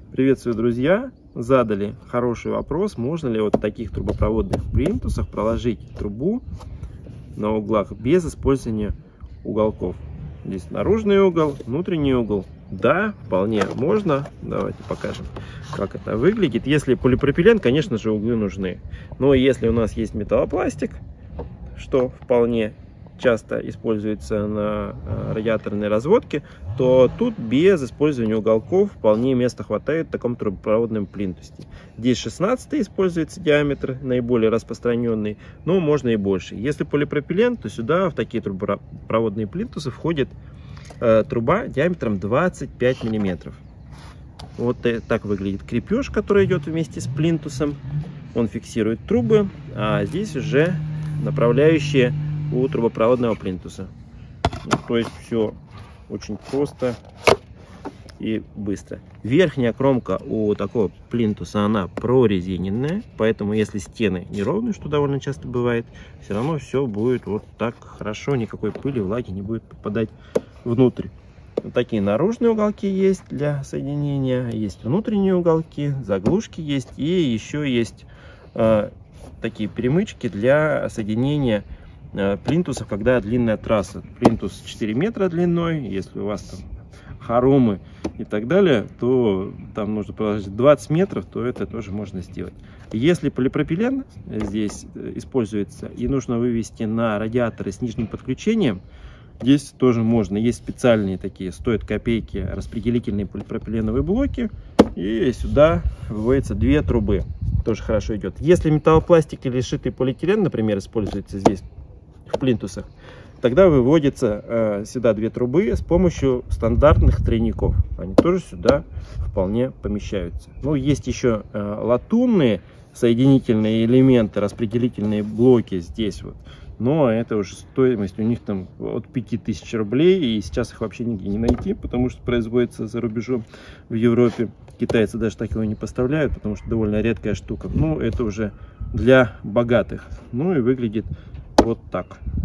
Приветствую, друзья! Задали хороший вопрос, можно ли вот в таких трубопроводных плинтусах проложить трубу на углах без использования уголков. Здесь наружный угол, внутренний угол. Да, вполне можно. Давайте покажем, как это выглядит. Если полипропилен, конечно же, углы нужны. Но если у нас есть металлопластик, что вполне часто используется на радиаторной разводке, то тут без использования уголков вполне места хватает в таком трубопроводном плинтусе. Здесь 16 используется диаметр, наиболее распространенный, но можно и больше. Если полипропилен, то сюда в такие трубопроводные плинтусы входит труба диаметром 25 мм. Вот так выглядит крепеж, который идет вместе с плинтусом. Он фиксирует трубы, а здесь уже направляющие у трубопроводного плинтуса. То есть все очень просто и быстро. Верхняя кромка у такого плинтуса, она прорезиненная, поэтому если стены неровные, что довольно часто бывает, все равно все будет вот так хорошо, никакой пыли, влаги не будет попадать внутрь. Вот такие наружные уголки есть для соединения, есть внутренние уголки, заглушки есть, и еще есть такие перемычки для соединения плинтусов, когда длинная трасса. Плинтус 4 метра длиной, если у вас там хоромы и так далее, то там нужно проложить 20 метров, то это тоже можно сделать. Если полипропилен здесь используется и нужно вывести на радиаторы с нижним подключением, здесь тоже можно. Есть специальные такие, стоят копейки, распределительные полипропиленовые блоки, и сюда выводятся две трубы. Тоже хорошо идет. Если металлопластик или сшитый полиэтилен, например, используется здесь в плинтусах, тогда выводится сюда две трубы с помощью стандартных тройников. Они тоже сюда вполне помещаются. Ну, есть еще латунные соединительные элементы, распределительные блоки здесь вот. Но это уже стоимость у них там от 5000 рублей. И сейчас их вообще нигде не найти, потому что производится за рубежом в Европе. Китайцы даже так его не поставляют, потому что довольно редкая штука. Ну, это уже для богатых. Ну и выглядит вот так.